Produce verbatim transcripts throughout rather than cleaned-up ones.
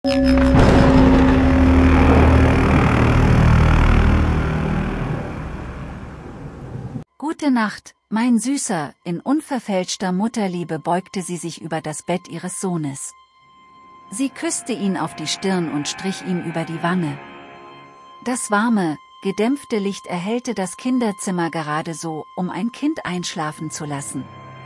Gute Nacht, mein Süßer, in unverfälschter Mutterliebe beugte sie sich über das Bett ihres Sohnes. Sie küsste ihn auf die Stirn und strich ihm über die Wange. Das warme, gedämpfte Licht erhellte das Kinderzimmer gerade so, um ein Kind einschlafen zu lassen.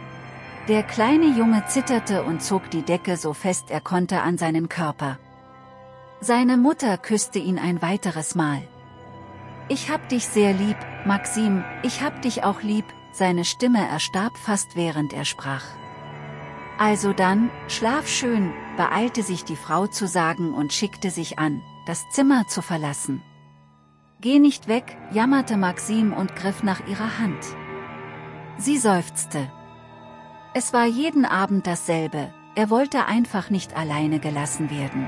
Der kleine Junge zitterte und zog die Decke so fest er konnte an seinen Körper. Seine Mutter küsste ihn ein weiteres Mal. »Ich hab dich sehr lieb, Maxim, ich hab dich auch lieb«, seine Stimme erstarb fast während er sprach. »Also dann, schlaf schön«, beeilte sich die Frau zu sagen und schickte sich an, das Zimmer zu verlassen. »Geh nicht weg«, jammerte Maxim und griff nach ihrer Hand. Sie seufzte. Es war jeden Abend dasselbe, er wollte einfach nicht alleine gelassen werden.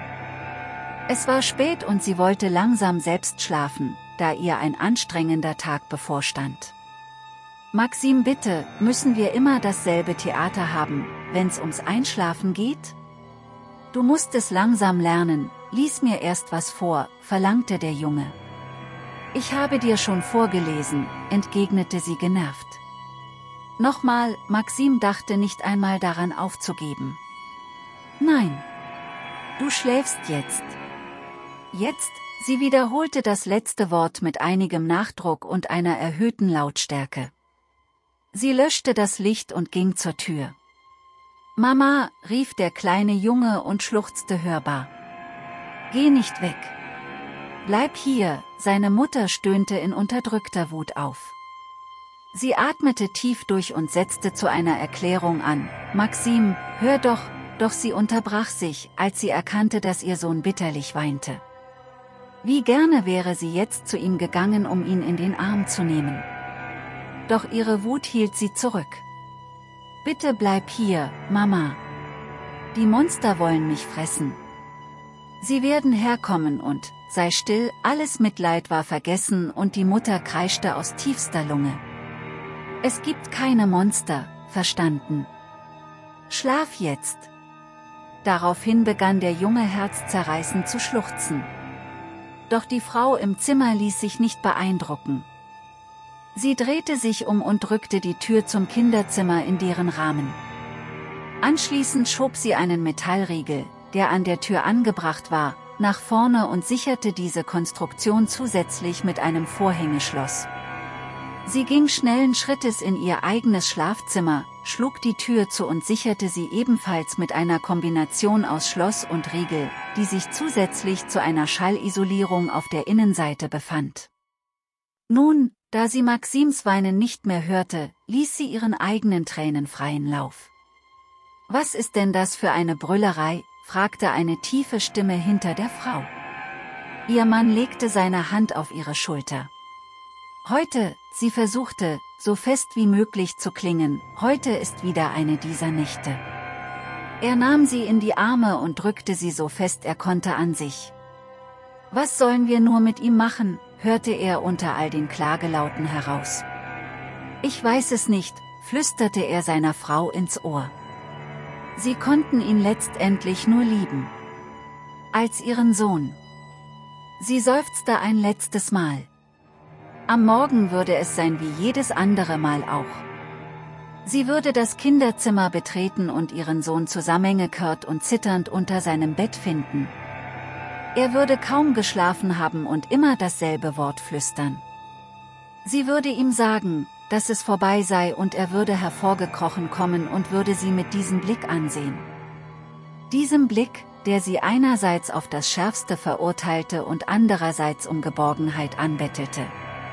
Es war spät und sie wollte langsam selbst schlafen, da ihr ein anstrengender Tag bevorstand. »Maxim, bitte, müssen wir immer dasselbe Theater haben, wenn's ums Einschlafen geht? Du musst es langsam lernen, lies mir erst was vor«, verlangte der Junge. »Ich habe dir schon vorgelesen«, entgegnete sie genervt. Nochmal, Maxim dachte nicht einmal daran aufzugeben. »Nein. Du schläfst jetzt.« »Jetzt?«, sie wiederholte das letzte Wort mit einigem Nachdruck und einer erhöhten Lautstärke. Sie löschte das Licht und ging zur Tür. »Mama«, rief der kleine Junge und schluchzte hörbar. »Geh nicht weg. Bleib hier«, seine Mutter stöhnte in unterdrückter Wut auf. Sie atmete tief durch und setzte zu einer Erklärung an. »Maxim, hör doch«, doch sie unterbrach sich, als sie erkannte, dass ihr Sohn bitterlich weinte. Wie gerne wäre sie jetzt zu ihm gegangen, um ihn in den Arm zu nehmen. Doch ihre Wut hielt sie zurück. »Bitte bleib hier, Mama. Die Monster wollen mich fressen. Sie werden herkommen und, sei still«, alles Mitleid war vergessen und die Mutter kreischte aus tiefster Lunge. »Es gibt keine Monster, verstanden? Schlaf jetzt.« Daraufhin begann der Junge herzzerreißend zu schluchzen. Doch die Frau im Zimmer ließ sich nicht beeindrucken. Sie drehte sich um und drückte die Tür zum Kinderzimmer in deren Rahmen. Anschließend schob sie einen Metallriegel, der an der Tür angebracht war, nach vorne und sicherte diese Konstruktion zusätzlich mit einem Vorhängeschloss. Sie ging schnellen Schrittes in ihr eigenes Schlafzimmer, schlug die Tür zu und sicherte sie ebenfalls mit einer Kombination aus Schloss und Riegel, die sich zusätzlich zu einer Schallisolierung auf der Innenseite befand. Nun, da sie Maxims Weinen nicht mehr hörte, ließ sie ihren eigenen Tränen freien Lauf. »Was ist denn das für eine Brüllerei?«, fragte eine tiefe Stimme hinter der Frau. Ihr Mann legte seine Hand auf ihre Schulter. »Heute«, sie versuchte, so fest wie möglich zu klingen, »heute ist wieder eine dieser Nächte.« Er nahm sie in die Arme und drückte sie so fest er konnte an sich. »Was sollen wir nur mit ihm machen?«, hörte er unter all den Klagelauten heraus. »Ich weiß es nicht«, flüsterte er seiner Frau ins Ohr. Sie konnten ihn letztendlich nur lieben. Als ihren Sohn. Sie seufzte ein letztes Mal. Am Morgen würde es sein wie jedes andere Mal auch. Sie würde das Kinderzimmer betreten und ihren Sohn zusammengekehrt und zitternd unter seinem Bett finden. Er würde kaum geschlafen haben und immer dasselbe Wort flüstern. Sie würde ihm sagen, dass es vorbei sei und er würde hervorgekrochen kommen und würde sie mit diesem Blick ansehen. Diesem Blick, der sie einerseits auf das Schärfste verurteilte und andererseits um Geborgenheit anbettelte.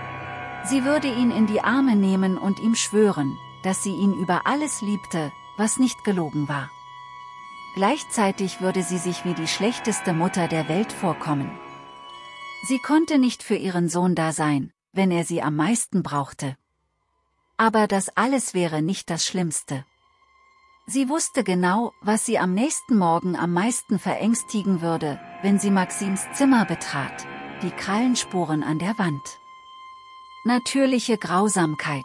Sie würde ihn in die Arme nehmen und ihm schwören, dass sie ihn über alles liebte, was nicht gelogen war. Gleichzeitig würde sie sich wie die schlechteste Mutter der Welt vorkommen. Sie konnte nicht für ihren Sohn da sein, wenn er sie am meisten brauchte. Aber das alles wäre nicht das Schlimmste. Sie wusste genau, was sie am nächsten Morgen am meisten verängstigen würde, wenn sie Maxims Zimmer betrat: die Krallenspuren an der Wand. Natürliche Grausamkeit.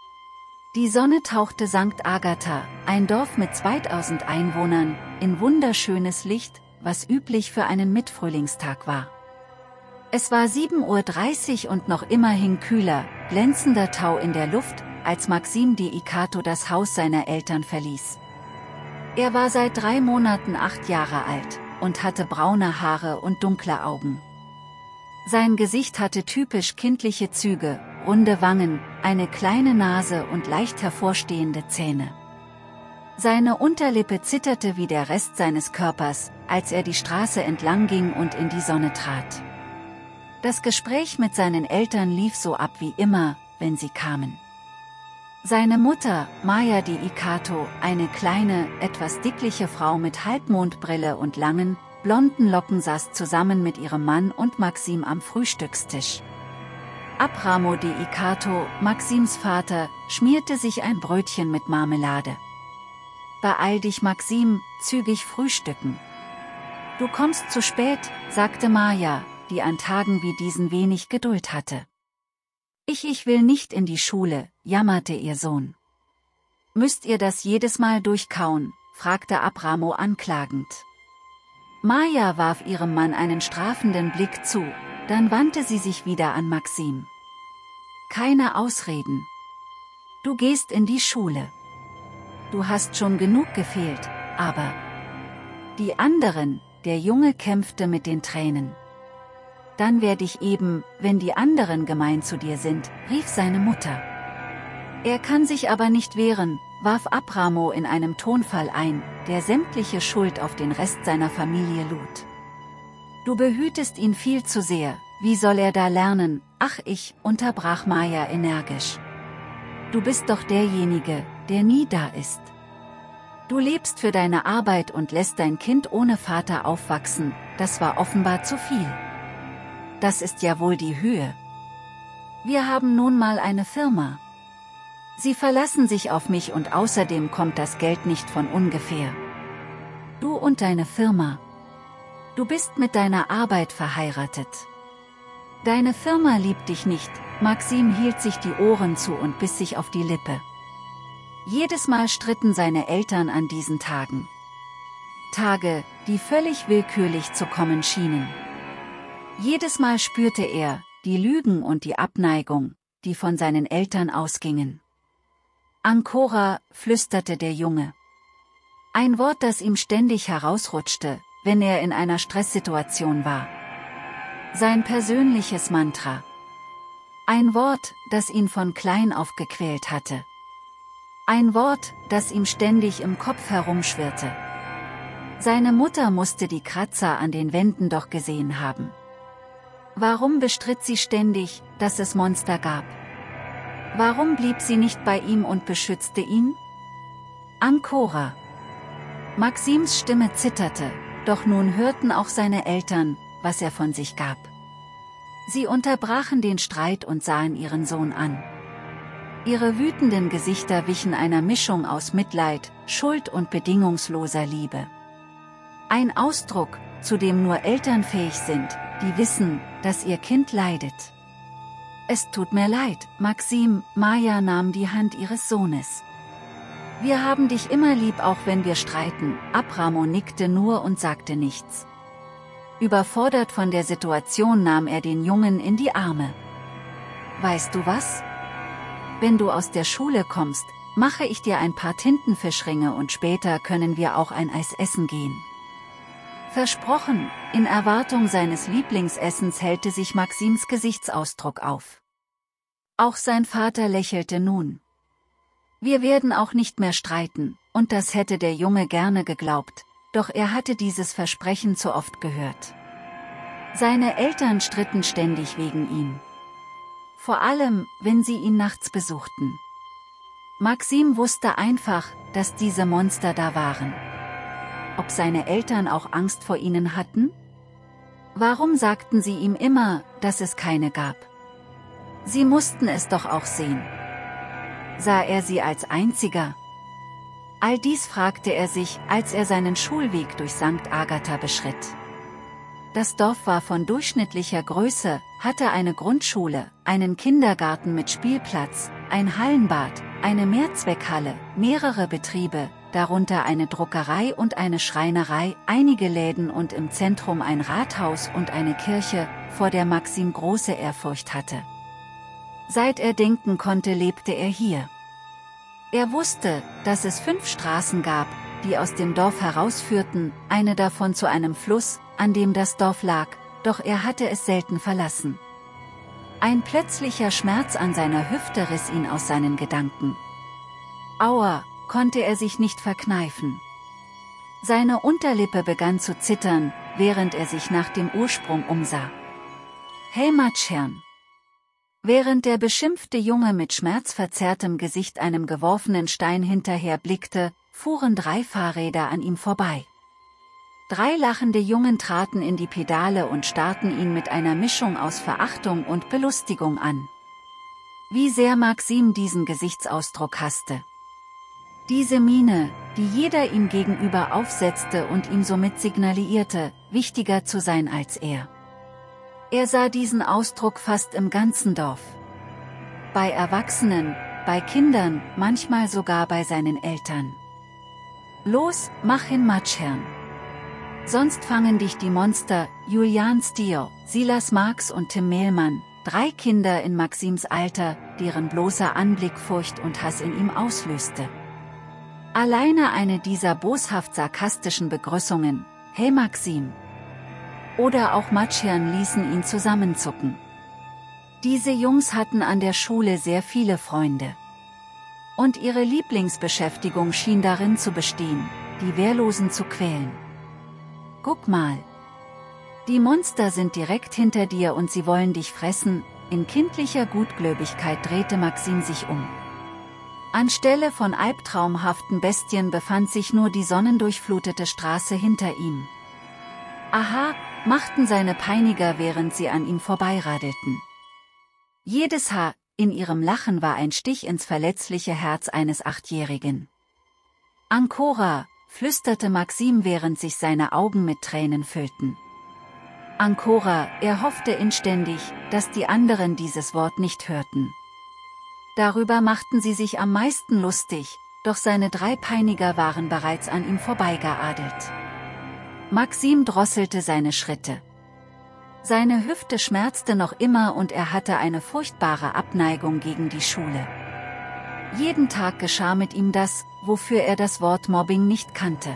Die Sonne tauchte Sankt Agatha, ein Dorf mit zweitausend Einwohnern, in wunderschönes Licht, was üblich für einen Mitfrühlingstag war. Es war sieben Uhr dreißig und noch immer hing kühler, glänzender Tau in der Luft, als Maxim de Icato das Haus seiner Eltern verließ. Er war seit drei Monaten acht Jahre alt und hatte braune Haare und dunkle Augen. Sein Gesicht hatte typisch kindliche Züge, runde Wangen, eine kleine Nase und leicht hervorstehende Zähne. Seine Unterlippe zitterte wie der Rest seines Körpers, als er die Straße entlang ging und in die Sonne trat. Das Gespräch mit seinen Eltern lief so ab wie immer, wenn sie kamen. Seine Mutter, Maya de Icato, eine kleine, etwas dickliche Frau mit Halbmondbrille und langen, blonden Locken, saß zusammen mit ihrem Mann und Maxim am Frühstückstisch. Abramo de Icato, Maxims Vater, schmierte sich ein Brötchen mit Marmelade. »Beeil dich, Maxim, zügig frühstücken. Du kommst zu spät«, sagte Maya, die an Tagen wie diesen wenig Geduld hatte. Ich, ich will nicht in die Schule«, jammerte ihr Sohn. »Müsst ihr das jedes Mal durchkauen?«, fragte Abramo anklagend. Maya warf ihrem Mann einen strafenden Blick zu, dann wandte sie sich wieder an Maxim. »Keine Ausreden. Du gehst in die Schule. Du hast schon genug gefehlt, aber…« Die anderen, der Junge kämpfte mit den Tränen. »Dann werde ich eben, wenn die anderen gemein zu dir sind«, rief seine Mutter. Er kann sich aber nicht wehren, warf Abramo in einem Tonfall ein, der sämtliche Schuld auf den Rest seiner Familie lud. »Du behütest ihn viel zu sehr, wie soll er da lernen?« »Ach, ich«, unterbrach Maya energisch. »Du bist doch derjenige, der nie da ist. Du lebst für deine Arbeit und lässt dein Kind ohne Vater aufwachsen, das war offenbar zu viel. Das ist ja wohl die Höhe. Wir haben nun mal eine Firma. Sie verlassen sich auf mich und außerdem kommt das Geld nicht von ungefähr. Du und deine Firma. Du bist mit deiner Arbeit verheiratet. Deine Firma liebt dich nicht.« Maxim hielt sich die Ohren zu und biss sich auf die Lippe. Jedes Mal stritten seine Eltern an diesen Tagen. Tage, die völlig willkürlich zu kommen schienen. Jedes Mal spürte er die Lügen und die Abneigung, die von seinen Eltern ausgingen. »Ancora«, flüsterte der Junge. Ein Wort, das ihm ständig herausrutschte, wenn er in einer Stresssituation war. Sein persönliches Mantra. Ein Wort, das ihn von klein auf gequält hatte. Ein Wort, das ihm ständig im Kopf herumschwirrte. Seine Mutter musste die Kratzer an den Wänden doch gesehen haben. Warum bestritt sie ständig, dass es Monster gab? Warum blieb sie nicht bei ihm und beschützte ihn? Ancora. Maxims Stimme zitterte, doch nun hörten auch seine Eltern, was er von sich gab. Sie unterbrachen den Streit und sahen ihren Sohn an. Ihre wütenden Gesichter wichen einer Mischung aus Mitleid, Schuld und bedingungsloser Liebe. Ein Ausdruck, zu dem nur Eltern fähig sind, die wissen, dass ihr Kind leidet. »Es tut mir leid, Maxim«, Maya nahm die Hand ihres Sohnes. »Wir haben dich immer lieb, auch wenn wir streiten.« Abramo nickte nur und sagte nichts. Überfordert von der Situation nahm er den Jungen in die Arme. »Weißt du was? Wenn du aus der Schule kommst, mache ich dir ein paar Tintenfischringe und später können wir auch ein Eis essen gehen.« Versprochen. In Erwartung seines Lieblingsessens hellte sich Maxims Gesichtsausdruck auf. Auch sein Vater lächelte nun. Wir werden auch nicht mehr streiten, und das hätte der Junge gerne geglaubt, doch er hatte dieses Versprechen zu oft gehört. Seine Eltern stritten ständig wegen ihm. Vor allem, wenn sie ihn nachts besuchten. Maxim wusste einfach, dass diese Monster da waren. Ob seine Eltern auch Angst vor ihnen hatten? Warum sagten sie ihm immer, dass es keine gab? Sie mussten es doch auch sehen. Sah er sie als einziger? All dies fragte er sich, als er seinen Schulweg durch Sankt Agatha beschritt. Das Dorf war von durchschnittlicher Größe, hatte eine Grundschule, einen Kindergarten mit Spielplatz, ein Hallenbad, eine Mehrzweckhalle, mehrere Betriebe, darunter eine Druckerei und eine Schreinerei, einige Läden und im Zentrum ein Rathaus und eine Kirche, vor der Maxim große Ehrfurcht hatte. Seit er denken konnte, lebte er hier. Er wusste, dass es fünf Straßen gab, die aus dem Dorf herausführten, eine davon zu einem Fluss, an dem das Dorf lag, doch er hatte es selten verlassen. Ein plötzlicher Schmerz an seiner Hüfte riss ihn aus seinen Gedanken. Aua, konnte er sich nicht verkneifen. Seine Unterlippe begann zu zittern, während er sich nach dem Ursprung umsah. Hey Matschherrn! Während der beschimpfte Junge mit schmerzverzerrtem Gesicht einem geworfenen Stein hinterher blickte, fuhren drei Fahrräder an ihm vorbei. Drei lachende Jungen traten in die Pedale und starrten ihn mit einer Mischung aus Verachtung und Belustigung an. Wie sehr Maxim diesen Gesichtsausdruck hasste. Diese Miene, die jeder ihm gegenüber aufsetzte und ihm somit signalisierte, wichtiger zu sein als er. Er sah diesen Ausdruck fast im ganzen Dorf. Bei Erwachsenen, bei Kindern, manchmal sogar bei seinen Eltern. Los, mach hin Matschherrn! Sonst fangen dich die Monster, Julian Stier, Silas Marx und Tim Mehlmann, drei Kinder in Maxims Alter, deren bloßer Anblick Furcht und Hass in ihm auslöste. Alleine eine dieser boshaft sarkastischen Begrüßungen, hey Maxim! Oder auch Matschherrn ließen ihn zusammenzucken. Diese Jungs hatten an der Schule sehr viele Freunde. Und ihre Lieblingsbeschäftigung schien darin zu bestehen, die Wehrlosen zu quälen. Guck mal! Die Monster sind direkt hinter dir und sie wollen dich fressen. In kindlicher Gutgläubigkeit drehte Maxim sich um. Anstelle von albtraumhaften Bestien befand sich nur die sonnendurchflutete Straße hinter ihm. Aha, machten seine Peiniger, während sie an ihm vorbeiradelten. Jedes Haar in ihrem Lachen war ein Stich ins verletzliche Herz eines Achtjährigen. Ancora, flüsterte Maxim, während sich seine Augen mit Tränen füllten. Ancora, er hoffte inständig, dass die anderen dieses Wort nicht hörten. Darüber machten sie sich am meisten lustig, doch seine drei Peiniger waren bereits an ihm vorbeigeadelt. Maxim drosselte seine Schritte. Seine Hüfte schmerzte noch immer und er hatte eine furchtbare Abneigung gegen die Schule. Jeden Tag geschah mit ihm das, wofür er das Wort Mobbing nicht kannte.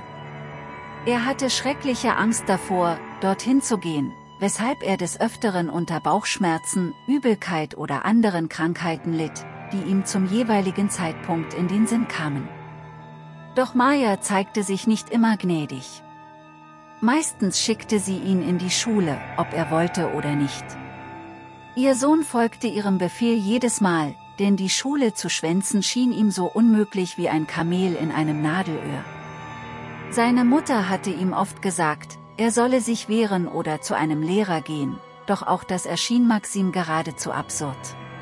Er hatte schreckliche Angst davor, dorthin zu gehen, weshalb er des Öfteren unter Bauchschmerzen, Übelkeit oder anderen Krankheiten litt, die ihm zum jeweiligen Zeitpunkt in den Sinn kamen. Doch Maya zeigte sich nicht immer gnädig. Meistens schickte sie ihn in die Schule, ob er wollte oder nicht. Ihr Sohn folgte ihrem Befehl jedes Mal, denn die Schule zu schwänzen schien ihm so unmöglich wie ein Kamel in einem Nadelöhr. Seine Mutter hatte ihm oft gesagt, er solle sich wehren oder zu einem Lehrer gehen, doch auch das erschien Maxim geradezu absurd.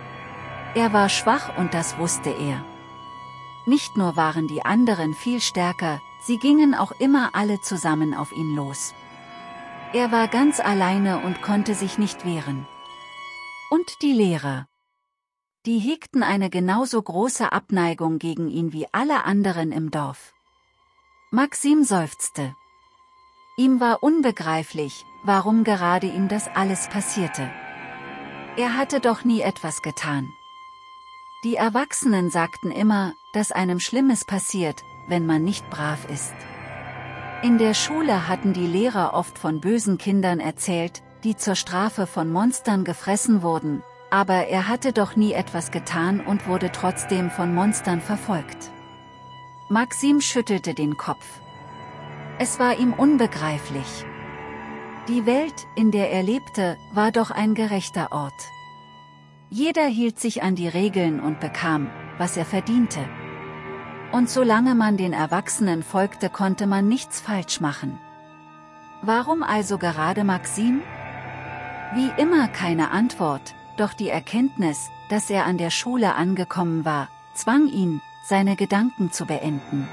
Er war schwach und das wusste er. Nicht nur waren die anderen viel stärker, sie gingen auch immer alle zusammen auf ihn los. Er war ganz alleine und konnte sich nicht wehren. Und die Lehrer. Die hegten eine genauso große Abneigung gegen ihn wie alle anderen im Dorf. Maxim seufzte. Ihm war unbegreiflich, warum gerade ihm das alles passierte. Er hatte doch nie etwas getan. Die Erwachsenen sagten immer, dass einem Schlimmes passiert, wenn man nicht brav ist. In der Schule hatten die Lehrer oft von bösen Kindern erzählt, die zur Strafe von Monstern gefressen wurden, aber er hatte doch nie etwas getan und wurde trotzdem von Monstern verfolgt. Maxim schüttelte den Kopf. Es war ihm unbegreiflich. Die Welt, in der er lebte, war doch ein gerechter Ort. Jeder hielt sich an die Regeln und bekam, was er verdiente. Und solange man den Erwachsenen folgte, konnte man nichts falsch machen. Warum also gerade Maxim? Wie immer keine Antwort, doch die Erkenntnis, dass er an der Schule angekommen war, zwang ihn, seine Gedanken zu beenden.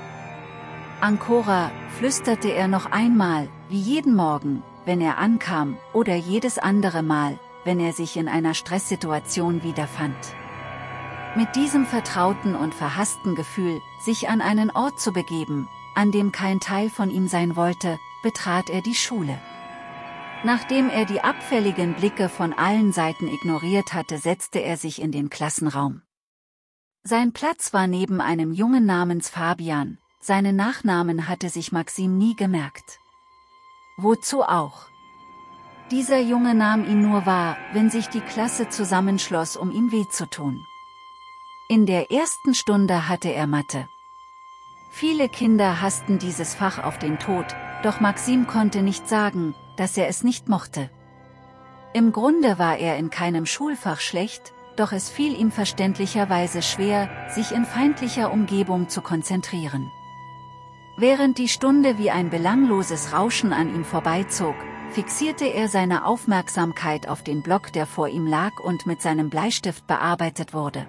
Ancora, flüsterte er noch einmal, wie jeden Morgen, wenn er ankam, oder jedes andere Mal, wenn er sich in einer Stresssituation wiederfand. Mit diesem vertrauten und verhassten Gefühl, sich an einen Ort zu begeben, an dem kein Teil von ihm sein wollte, betrat er die Schule. Nachdem er die abfälligen Blicke von allen Seiten ignoriert hatte, setzte er sich in den Klassenraum. Sein Platz war neben einem Jungen namens Fabian, seinen Nachnamen hatte sich Maxim nie gemerkt. Wozu auch? Dieser Junge nahm ihn nur wahr, wenn sich die Klasse zusammenschloss, um ihm weh zu tun. In der ersten Stunde hatte er Mathe. Viele Kinder hassten dieses Fach auf den Tod, doch Maxim konnte nicht sagen, dass er es nicht mochte. Im Grunde war er in keinem Schulfach schlecht, doch es fiel ihm verständlicherweise schwer, sich in feindlicher Umgebung zu konzentrieren. Während die Stunde wie ein belangloses Rauschen an ihm vorbeizog, fixierte er seine Aufmerksamkeit auf den Block, der vor ihm lag und mit seinem Bleistift bearbeitet wurde.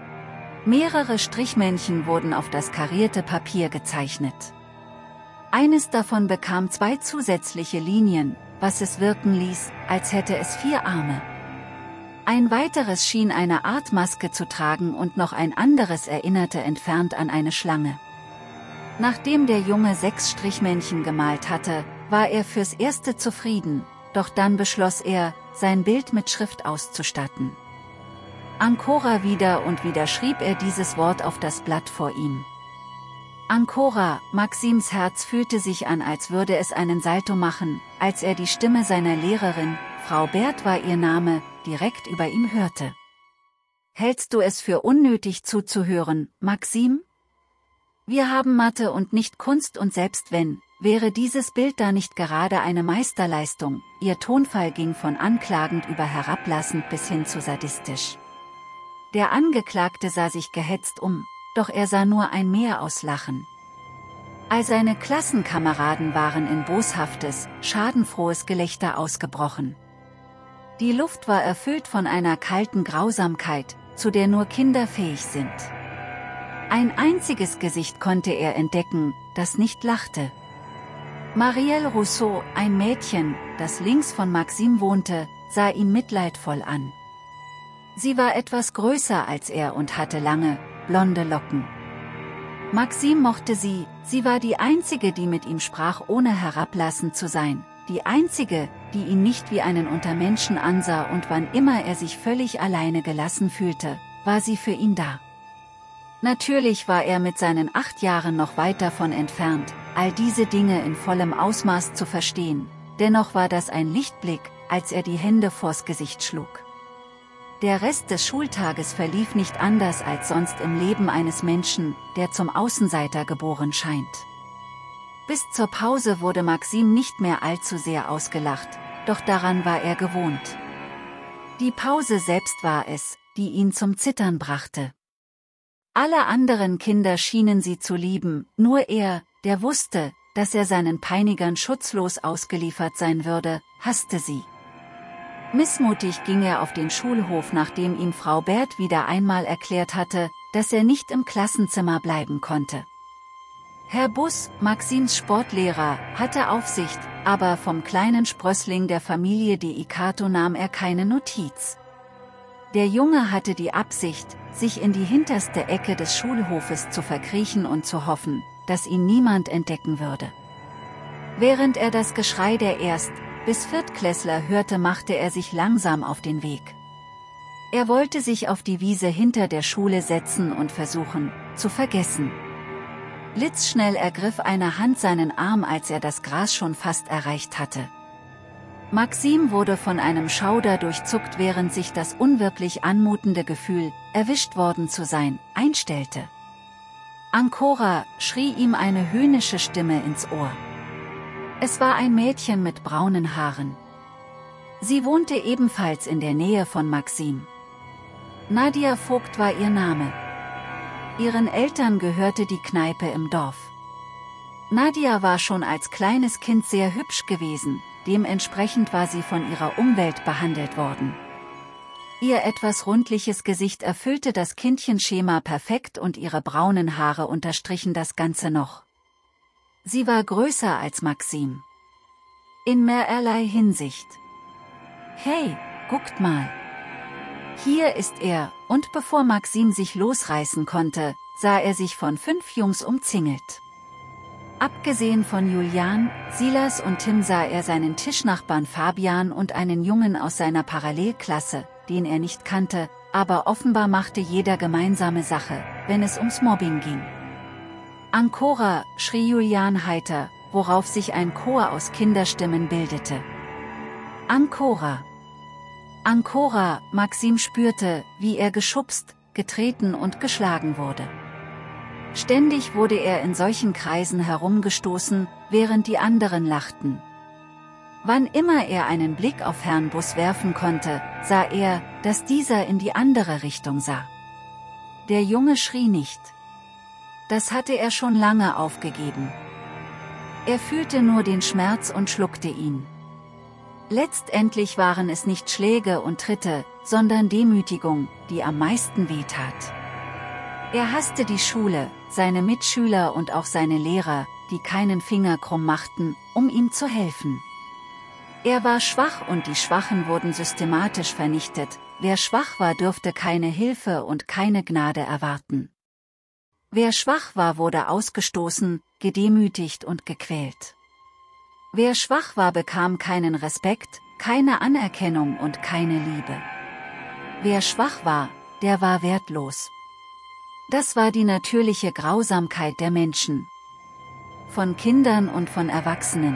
Mehrere Strichmännchen wurden auf das karierte Papier gezeichnet. Eines davon bekam zwei zusätzliche Linien, was es wirken ließ, als hätte es vier Arme. Ein weiteres schien eine Art Maske zu tragen und noch ein anderes erinnerte entfernt an eine Schlange. Nachdem der Junge sechs Strichmännchen gemalt hatte, war er fürs Erste zufrieden, doch dann beschloss er, sein Bild mit Schrift auszustatten. Ancora, wieder und wieder schrieb er dieses Wort auf das Blatt vor ihm. Ancora, Maxims Herz fühlte sich an, als würde es einen Salto machen, als er die Stimme seiner Lehrerin, Frau Bert war ihr Name, direkt über ihm hörte. Hältst du es für unnötig zuzuhören, Maxim? Wir haben Mathe und nicht Kunst, und selbst wenn, wäre dieses Bild da nicht gerade eine Meisterleistung. Ihr Tonfall ging von anklagend über herablassend bis hin zu sadistisch. Der Angeklagte sah sich gehetzt um, doch er sah nur ein Meer aus Lachen. All seine Klassenkameraden waren in boshaftes, schadenfrohes Gelächter ausgebrochen. Die Luft war erfüllt von einer kalten Grausamkeit, zu der nur Kinder fähig sind. Ein einziges Gesicht konnte er entdecken, das nicht lachte. Marielle Rousseau, ein Mädchen, das links von Maxim wohnte, sah ihn mitleidvoll an. Sie war etwas größer als er und hatte lange, blonde Locken. Maxim mochte sie, sie war die einzige, die mit ihm sprach, ohne herablassend zu sein, die einzige, die ihn nicht wie einen Untermenschen ansah, und wann immer er sich völlig alleine gelassen fühlte, war sie für ihn da. Natürlich war er mit seinen acht Jahren noch weit davon entfernt, all diese Dinge in vollem Ausmaß zu verstehen, dennoch war das ein Lichtblick, als er die Hände vors Gesicht schlug. Der Rest des Schultages verlief nicht anders als sonst im Leben eines Menschen, der zum Außenseiter geboren scheint. Bis zur Pause wurde Maxim nicht mehr allzu sehr ausgelacht, doch daran war er gewohnt. Die Pause selbst war es, die ihn zum Zittern brachte. Alle anderen Kinder schienen sie zu lieben, nur er, der wusste, dass er seinen Peinigern schutzlos ausgeliefert sein würde, hasste sie. Missmutig ging er auf den Schulhof, nachdem ihm Frau Bert wieder einmal erklärt hatte, dass er nicht im Klassenzimmer bleiben konnte. Herr Buss, Maxims Sportlehrer, hatte Aufsicht, aber vom kleinen Sprössling der Familie Deicato nahm er keine Notiz. Der Junge hatte die Absicht, sich in die hinterste Ecke des Schulhofes zu verkriechen und zu hoffen, dass ihn niemand entdecken würde. Während er das Geschrei der Erst- bis Viertklässler hörte, machte er sich langsam auf den Weg. Er wollte sich auf die Wiese hinter der Schule setzen und versuchen, zu vergessen. Blitzschnell ergriff eine Hand seinen Arm, als er das Gras schon fast erreicht hatte. Maxim wurde von einem Schauder durchzuckt, während sich das unwirklich anmutende Gefühl, erwischt worden zu sein, einstellte. Ancora, schrie ihm eine höhnische Stimme ins Ohr. Es war ein Mädchen mit braunen Haaren. Sie wohnte ebenfalls in der Nähe von Maxim. Nadia Vogt war ihr Name. Ihren Eltern gehörte die Kneipe im Dorf. Nadia war schon als kleines Kind sehr hübsch gewesen, dementsprechend war sie von ihrer Umwelt behandelt worden. Ihr etwas rundliches Gesicht erfüllte das Kindchenschema perfekt und ihre braunen Haare unterstrichen das Ganze noch. Sie war größer als Maxim. In mehrerlei Hinsicht. Hey, guckt mal! Hier ist er, und bevor Maxim sich losreißen konnte, sah er sich von fünf Jungs umzingelt. Abgesehen von Julian, Silas und Tim sah er seinen Tischnachbarn Fabian und einen Jungen aus seiner Parallelklasse, den er nicht kannte, aber offenbar machte jeder gemeinsame Sache, wenn es ums Mobbing ging. Ancora, schrie Julian heiter, worauf sich ein Chor aus Kinderstimmen bildete. Ancora! Ancora! Maxim spürte, wie er geschubst, getreten und geschlagen wurde. Ständig wurde er in solchen Kreisen herumgestoßen, während die anderen lachten. Wann immer er einen Blick auf Herrn Bus werfen konnte, sah er, dass dieser in die andere Richtung sah. Der Junge schrie nicht. Das hatte er schon lange aufgegeben. Er fühlte nur den Schmerz und schluckte ihn. Letztendlich waren es nicht Schläge und Tritte, sondern Demütigung, die am meisten wehtat. Er hasste die Schule, seine Mitschüler und auch seine Lehrer, die keinen Finger krumm machten, um ihm zu helfen. Er war schwach und die Schwachen wurden systematisch vernichtet, wer schwach war dürfte keine Hilfe und keine Gnade erwarten. Wer schwach war wurde ausgestoßen, gedemütigt und gequält. Wer schwach war bekam keinen Respekt, keine Anerkennung und keine Liebe. Wer schwach war, der war wertlos. Das war die natürliche Grausamkeit der Menschen. Von Kindern und von Erwachsenen.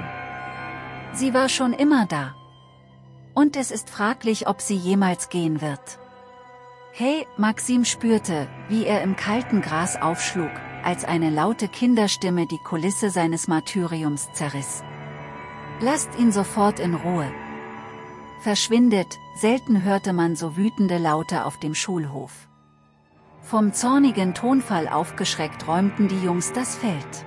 Sie war schon immer da. Und es ist fraglich, ob sie jemals gehen wird. Hey, Maxim spürte, wie er im kalten Gras aufschlug, als eine laute Kinderstimme die Kulisse seines Martyriums zerriss. Lasst ihn sofort in Ruhe. Verschwindet, selten hörte man so wütende Laute auf dem Schulhof. Vom zornigen Tonfall aufgeschreckt räumten die Jungs das Feld.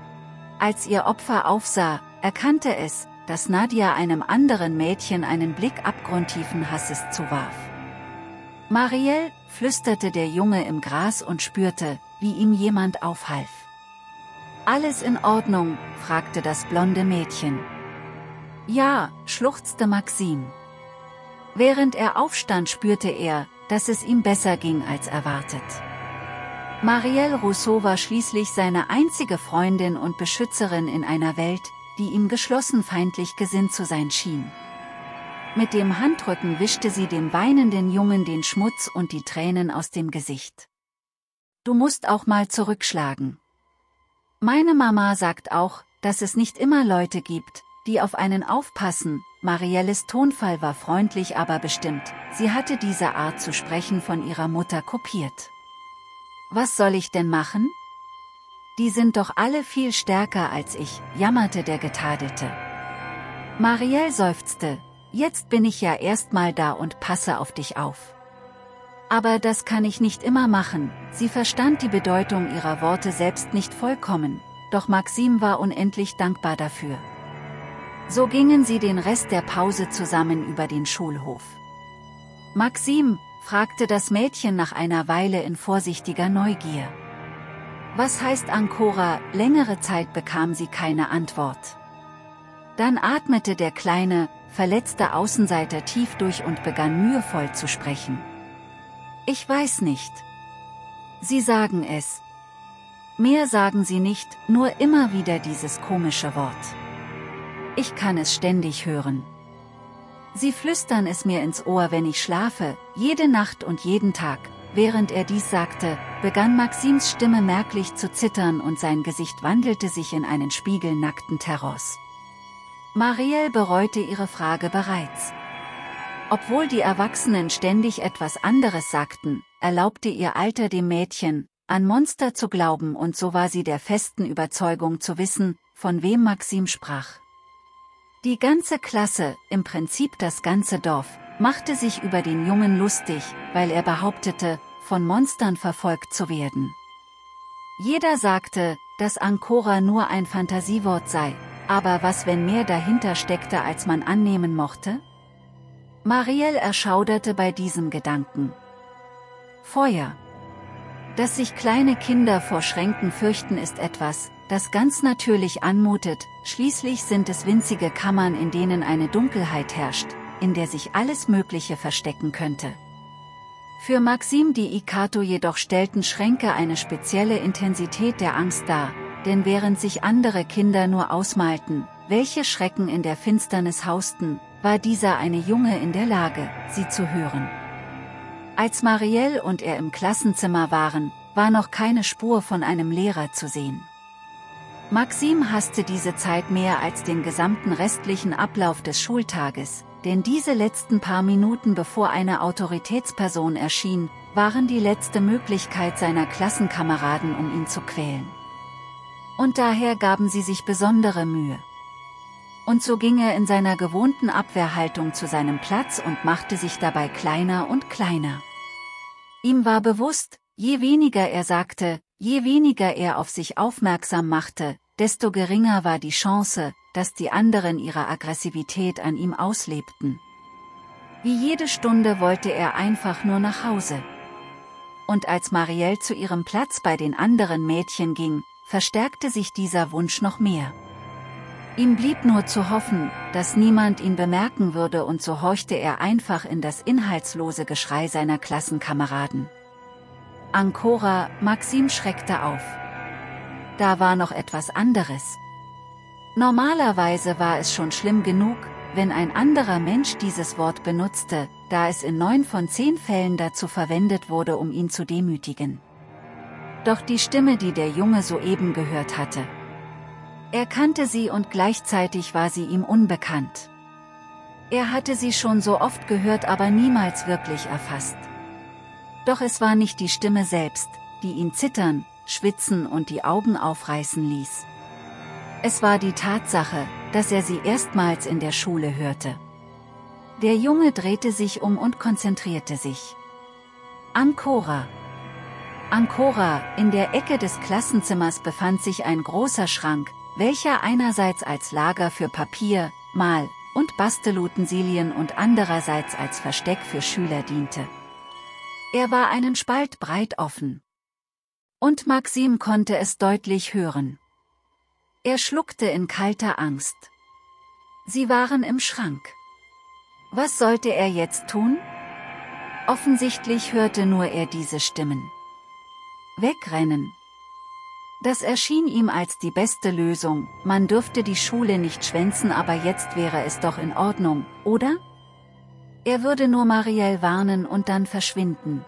Als ihr Opfer aufsah, erkannte es, dass Nadja einem anderen Mädchen einen Blick abgrundtiefen Hasses zuwarf. Marielle, flüsterte der Junge im Gras und spürte, wie ihm jemand aufhalf. Alles in Ordnung? Fragte das blonde Mädchen. Ja, schluchzte Maxim. Während er aufstand, spürte er, dass es ihm besser ging als erwartet. Marielle Rousseau war schließlich seine einzige Freundin und Beschützerin in einer Welt, die ihm geschlossen feindlich gesinnt zu sein schien. Mit dem Handrücken wischte sie dem weinenden Jungen den Schmutz und die Tränen aus dem Gesicht. Du musst auch mal zurückschlagen. Meine Mama sagt auch, dass es nicht immer Leute gibt, die auf einen aufpassen. Marielles Tonfall war freundlich, aber bestimmt. Sie hatte diese Art zu sprechen von ihrer Mutter kopiert. Was soll ich denn machen? Die sind doch alle viel stärker als ich, jammerte der Getadelte. Marielle seufzte, jetzt bin ich ja erstmal da und passe auf dich auf. Aber das kann ich nicht immer machen. Sie verstand die Bedeutung ihrer Worte selbst nicht vollkommen, doch Maxim war unendlich dankbar dafür. So gingen sie den Rest der Pause zusammen über den Schulhof. Maxim, fragte das Mädchen nach einer Weile in vorsichtiger Neugier. Was heißt Ancora? Längere Zeit bekam sie keine Antwort. Dann atmete der kleine, verletzte Außenseiter tief durch und begann mühevoll zu sprechen. Ich weiß nicht. Sie sagen es. Mehr sagen sie nicht, nur immer wieder dieses komische Wort. Ich kann es ständig hören. Sie flüstern es mir ins Ohr, wenn ich schlafe, jede Nacht und jeden Tag. Während er dies sagte, begann Maxims Stimme merklich zu zittern und sein Gesicht wandelte sich in einen spiegelnackten Terrors. Marielle bereute ihre Frage bereits. Obwohl die Erwachsenen ständig etwas anderes sagten, erlaubte ihr Alter dem Mädchen, an Monster zu glauben, und so war sie der festen Überzeugung zu wissen, von wem Maxim sprach. Die ganze Klasse, im Prinzip das ganze Dorf, machte sich über den Jungen lustig, weil er behauptete, von Monstern verfolgt zu werden. Jeder sagte, dass Ancora nur ein Fantasiewort sei, aber was, wenn mehr dahinter steckte, als man annehmen mochte? Marielle erschauderte bei diesem Gedanken. Feuer. Dass sich kleine Kinder vor Schränken fürchten, ist etwas, das ganz natürlich anmutet, schließlich sind es winzige Kammern, in denen eine Dunkelheit herrscht, in der sich alles Mögliche verstecken könnte. Für Maxim Di Ikato jedoch stellten Schränke eine spezielle Intensität der Angst dar, denn während sich andere Kinder nur ausmalten, welche Schrecken in der Finsternis hausten, war dieser eine Junge in der Lage, sie zu hören. Als Marielle und er im Klassenzimmer waren, war noch keine Spur von einem Lehrer zu sehen. Maxim hasste diese Zeit mehr als den gesamten restlichen Ablauf des Schultages, denn diese letzten paar Minuten bevor eine Autoritätsperson erschien, waren die letzte Möglichkeit seiner Klassenkameraden, um ihn zu quälen. Und daher gaben sie sich besondere Mühe. Und so ging er in seiner gewohnten Abwehrhaltung zu seinem Platz und machte sich dabei kleiner und kleiner. Ihm war bewusst, je weniger er sagte, je weniger er auf sich aufmerksam machte, desto geringer war die Chance, dass die anderen ihre Aggressivität an ihm auslebten. Wie jede Stunde wollte er einfach nur nach Hause. Und als Marielle zu ihrem Platz bei den anderen Mädchen ging, verstärkte sich dieser Wunsch noch mehr. Ihm blieb nur zu hoffen, dass niemand ihn bemerken würde, und so horchte er einfach in das inhaltslose Geschrei seiner Klassenkameraden. Ancora, Maxim schreckte auf. Da war noch etwas anderes. Normalerweise war es schon schlimm genug, wenn ein anderer Mensch dieses Wort benutzte, da es in neun von zehn Fällen dazu verwendet wurde, um ihn zu demütigen. Doch die Stimme, die der Junge soeben gehört hatte. Er kannte sie und gleichzeitig war sie ihm unbekannt. Er hatte sie schon so oft gehört, aber niemals wirklich erfasst. Doch es war nicht die Stimme selbst, die ihn zittern, schwitzen und die Augen aufreißen ließ. Es war die Tatsache, dass er sie erstmals in der Schule hörte. Der Junge drehte sich um und konzentrierte sich. Ancora. Ancora, in der Ecke des Klassenzimmers befand sich ein großer Schrank, welcher einerseits als Lager für Papier, Mal- und Bastelutensilien und andererseits als Versteck für Schüler diente. Er war einen Spalt breit offen. Und Maxim konnte es deutlich hören. Er schluckte in kalter Angst. Sie waren im Schrank. Was sollte er jetzt tun? Offensichtlich hörte nur er diese Stimmen. Wegrennen. Das erschien ihm als die beste Lösung, man dürfte die Schule nicht schwänzen, aber jetzt wäre es doch in Ordnung, oder? Er würde nur Marielle warnen und dann verschwinden.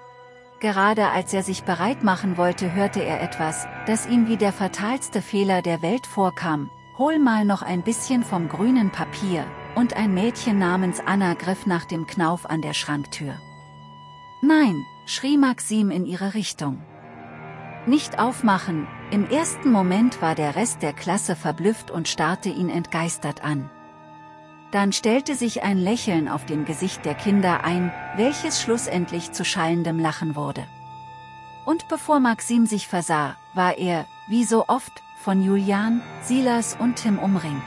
Gerade als er sich bereit machen wollte, hörte er etwas, das ihm wie der fatalste Fehler der Welt vorkam: Hol mal noch ein bisschen vom grünen Papier, und ein Mädchen namens Anna griff nach dem Knauf an der Schranktür. Nein, schrie Maxim in ihre Richtung. Nicht aufmachen. Im ersten Moment war der Rest der Klasse verblüfft und starrte ihn entgeistert an. Dann stellte sich ein Lächeln auf dem Gesicht der Kinder ein, welches schlussendlich zu schallendem Lachen wurde. Und bevor Maxim sich versah, war er, wie so oft, von Julian, Silas und Tim umringt.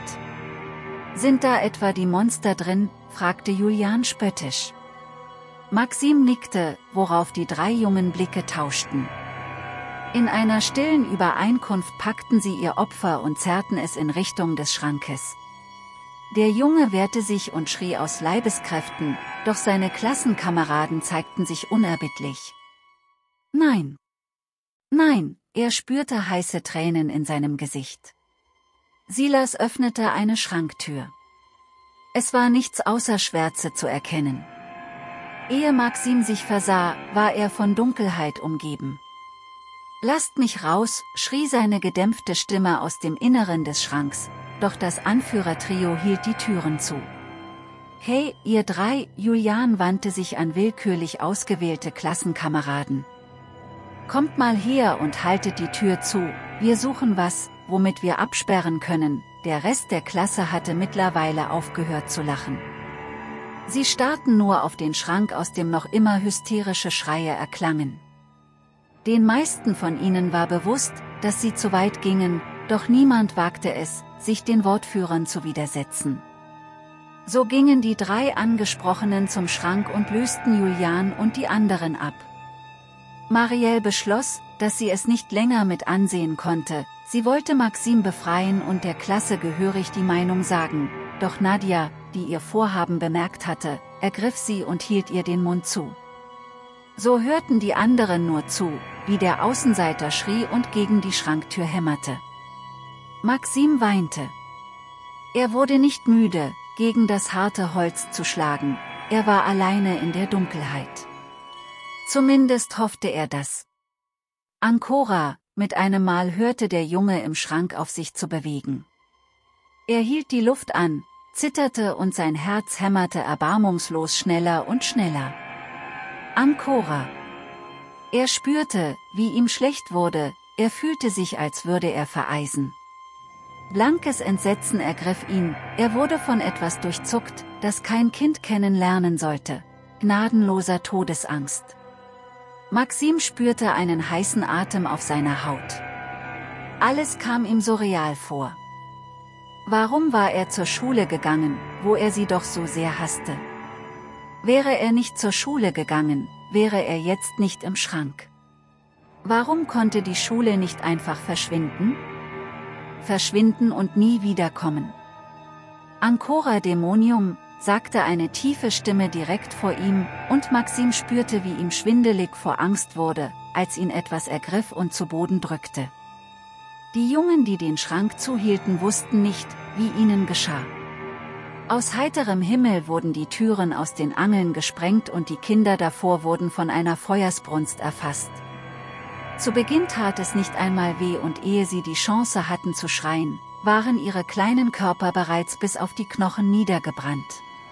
»Sind da etwa die Monster drin?« fragte Julian spöttisch. Maxim nickte, worauf die drei Jungen Blicke tauschten. In einer stillen Übereinkunft packten sie ihr Opfer und zerrten es in Richtung des Schrankes. Der Junge wehrte sich und schrie aus Leibeskräften, doch seine Klassenkameraden zeigten sich unerbittlich. Nein! Nein, er spürte heiße Tränen in seinem Gesicht. Silas öffnete eine Schranktür. Es war nichts außer Schwärze zu erkennen. Ehe Maxim sich versah, war er von Dunkelheit umgeben. »Lasst mich raus«, schrie seine gedämpfte Stimme aus dem Inneren des Schranks, doch das Anführertrio hielt die Türen zu. »Hey, ihr drei«, Julian wandte sich an willkürlich ausgewählte Klassenkameraden. »Kommt mal her und haltet die Tür zu, wir suchen was, womit wir absperren können.« Der Rest der Klasse hatte mittlerweile aufgehört zu lachen. Sie starrten nur auf den Schrank, aus dem noch immer hysterische Schreie erklangen. Den meisten von ihnen war bewusst, dass sie zu weit gingen, doch niemand wagte es, sich den Wortführern zu widersetzen. So gingen die drei Angesprochenen zum Schrank und lösten Julian und die anderen ab. Marielle beschloss, dass sie es nicht länger mit ansehen konnte, sie wollte Maxim befreien und der Klasse gehörig die Meinung sagen, doch Nadja, die ihr Vorhaben bemerkt hatte, ergriff sie und hielt ihr den Mund zu. So hörten die anderen nur zu, wie der Außenseiter schrie und gegen die Schranktür hämmerte. Maxim weinte. Er wurde nicht müde, gegen das harte Holz zu schlagen, er war alleine in der Dunkelheit. Zumindest hoffte er das. Ancora, mit einem Mal hörte der Junge im Schrank auf sich zu bewegen. Er hielt die Luft an, zitterte und sein Herz hämmerte erbarmungslos schneller und schneller. Ancora. Er spürte, wie ihm schlecht wurde, er fühlte sich, als würde er vereisen. Blankes Entsetzen ergriff ihn, er wurde von etwas durchzuckt, das kein Kind kennenlernen sollte: gnadenloser Todesangst. Maxim spürte einen heißen Atem auf seiner Haut. Alles kam ihm so real vor. Warum war er zur Schule gegangen, wo er sie doch so sehr hasste? Wäre er nicht zur Schule gegangen, wäre er jetzt nicht im Schrank. Warum konnte die Schule nicht einfach verschwinden? Verschwinden und nie wiederkommen. Ancora Dämonium, sagte eine tiefe Stimme direkt vor ihm, und Maxim spürte, wie ihm schwindelig vor Angst wurde, als ihn etwas ergriff und zu Boden drückte. Die Jungen, die den Schrank zuhielten, wussten nicht, wie ihnen geschah. Aus heiterem Himmel wurden die Türen aus den Angeln gesprengt und die Kinder davor wurden von einer Feuersbrunst erfasst. Zu Beginn tat es nicht einmal weh, und ehe sie die Chance hatten zu schreien, waren ihre kleinen Körper bereits bis auf die Knochen niedergebrannt.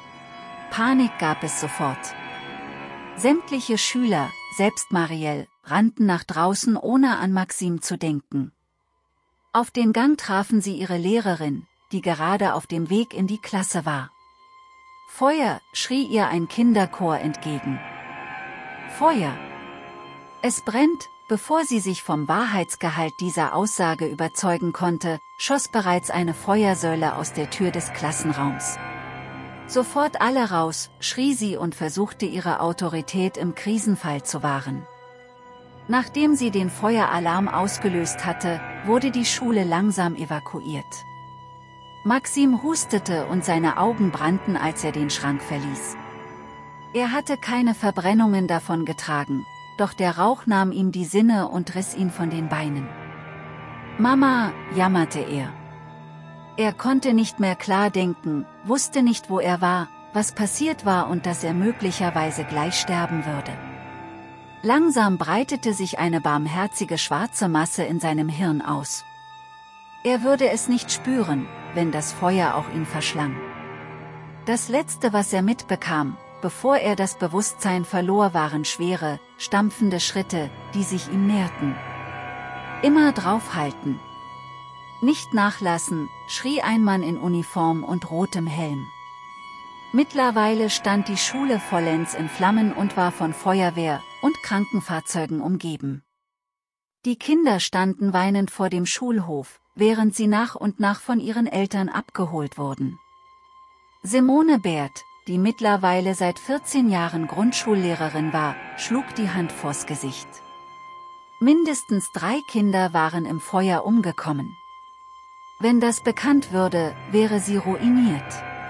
Panik gab es sofort. Sämtliche Schüler, selbst Marielle, rannten nach draußen, ohne an Maxim zu denken. Auf den Gang trafen sie ihre Lehrerin, die gerade auf dem Weg in die Klasse war. Feuer, schrie ihr ein Kinderchor entgegen. Feuer! Es brennt! Bevor sie sich vom Wahrheitsgehalt dieser Aussage überzeugen konnte, schoss bereits eine Feuersäule aus der Tür des Klassenraums. Sofort alle raus, schrie sie und versuchte ihre Autorität im Krisenfall zu wahren. Nachdem sie den Feueralarm ausgelöst hatte, wurde die Schule langsam evakuiert. Maxim hustete und seine Augen brannten, als er den Schrank verließ. Er hatte keine Verbrennungen davongetragen, doch der Rauch nahm ihm die Sinne und riss ihn von den Beinen. »Mama«, jammerte er. Er konnte nicht mehr klar denken, wusste nicht, wo er war, was passiert war und dass er möglicherweise gleich sterben würde. Langsam breitete sich eine barmherzige schwarze Masse in seinem Hirn aus. Er würde es nicht spüren, wenn das Feuer auch ihn verschlang. Das Letzte, was er mitbekam, bevor er das Bewusstsein verlor, waren schwere, stampfende Schritte, die sich ihm näherten. Immer draufhalten. Nicht nachlassen, schrie ein Mann in Uniform und rotem Helm. Mittlerweile stand die Schule vollends in Flammen und war von Feuerwehr und Krankenfahrzeugen umgeben. Die Kinder standen weinend vor dem Schulhof, während sie nach und nach von ihren Eltern abgeholt wurden. Simone Bert, die mittlerweile seit vierzehn Jahren Grundschullehrerin war, schlug die Hand vors Gesicht. Mindestens drei Kinder waren im Feuer umgekommen. Wenn das bekannt würde, wäre sie ruiniert.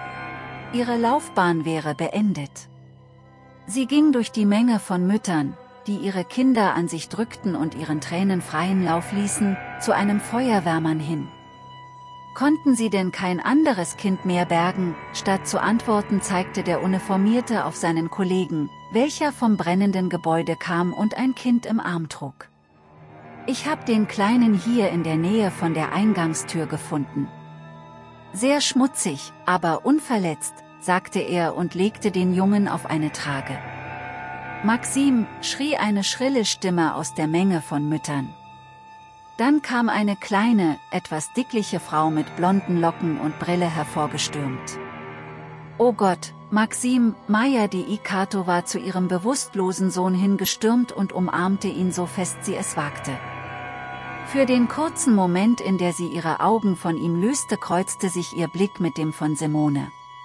Ihre Laufbahn wäre beendet. Sie ging durch die Menge von Müttern, die ihre Kinder an sich drückten und ihren Tränen freien Lauf ließen, zu einem Feuerwehrmann hin. Konnten sie denn kein anderes Kind mehr bergen? Statt zu antworten, zeigte der Uniformierte auf seinen Kollegen, welcher vom brennenden Gebäude kam und ein Kind im Arm trug. »Ich hab den Kleinen hier in der Nähe von der Eingangstür gefunden. Sehr schmutzig, aber unverletzt«, sagte er und legte den Jungen auf eine Trage. »Maxim«, schrie eine schrille Stimme aus der Menge von Müttern. Dann kam eine kleine, etwas dickliche Frau mit blonden Locken und Brille hervorgestürmt. »Oh Gott, Maxim«, Maya de Ikato war zu ihrem bewusstlosen Sohn hingestürmt und umarmte ihn so fest sie es wagte. Für den kurzen Moment, in der sie ihre Augen von ihm löste, kreuzte sich ihr Blick mit dem von Simone.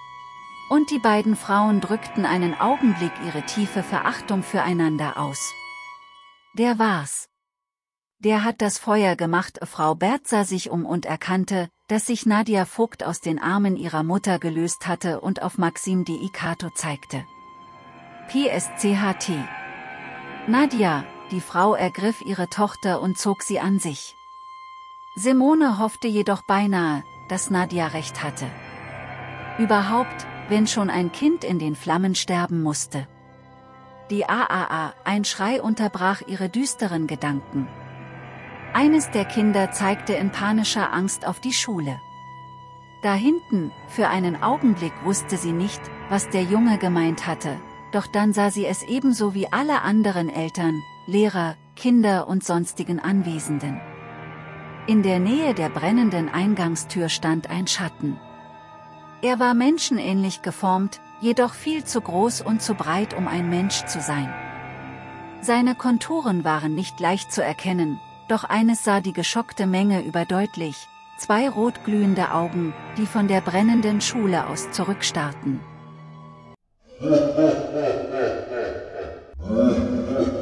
Und die beiden Frauen drückten einen Augenblick ihre tiefe Verachtung füreinander aus. »Der war's. Der hat das Feuer gemacht«, Frau Bert sah sich um und erkannte, dass sich Nadia Vogt aus den Armen ihrer Mutter gelöst hatte und auf Maxim de Ikato zeigte. P S C H T. Nadja, die Frau ergriff ihre Tochter und zog sie an sich. Simone hoffte jedoch beinahe, dass Nadja recht hatte. Überhaupt, wenn schon ein Kind in den Flammen sterben musste. Die Aaa, ein Schrei unterbrach ihre düsteren Gedanken. Eines der Kinder zeigte in panischer Angst auf die Schule. Da hinten, für einen Augenblick wusste sie nicht, was der Junge gemeint hatte, doch dann sah sie es ebenso wie alle anderen Eltern, Lehrer, Kinder und sonstigen Anwesenden. In der Nähe der brennenden Eingangstür stand ein Schatten. Er war menschenähnlich geformt, jedoch viel zu groß und zu breit, um ein Mensch zu sein. Seine Konturen waren nicht leicht zu erkennen, doch eines sah die geschockte Menge überdeutlich: zwei rotglühende Augen, die von der brennenden Schule aus zurückstarrten.